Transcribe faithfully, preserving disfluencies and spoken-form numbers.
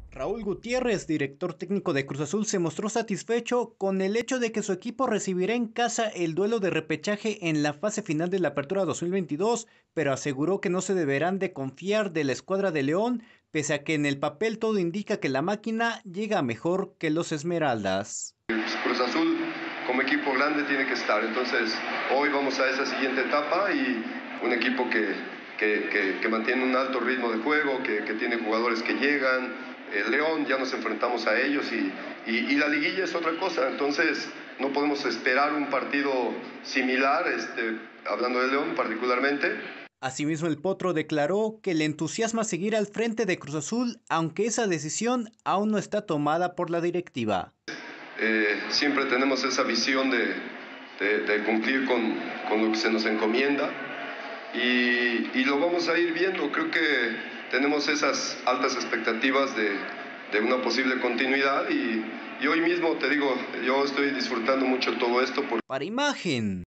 Raúl Gutiérrez, director técnico de Cruz Azul, se mostró satisfecho con el hecho de que su equipo recibirá en casa el duelo de repechaje en la fase final de la Apertura dos mil veintidós, pero aseguró que no se deberán de confiar de la escuadra de León, pese a que en el papel todo indica que la máquina llega mejor que los Esmeraldas. Cruz Azul como equipo grande tiene que estar, entonces hoy vamos a esa siguiente etapa y un equipo que, que, que, que mantiene un alto ritmo de juego, que, que tiene jugadores que llegan. El León, ya nos enfrentamos a ellos y, y, y la liguilla es otra cosa, entonces no podemos esperar un partido similar, este, hablando de León particularmente. Asimismo, el Potro declaró que le entusiasma seguir al frente de Cruz Azul, aunque esa decisión aún no está tomada por la directiva. Eh, siempre tenemos esa visión de, de, de cumplir con, con lo que se nos encomienda y, y lo vamos a ir viendo. Creo que tenemos esas altas expectativas de, de una posible continuidad y, y hoy mismo te digo, yo estoy disfrutando mucho todo esto. Por... Para Imagen.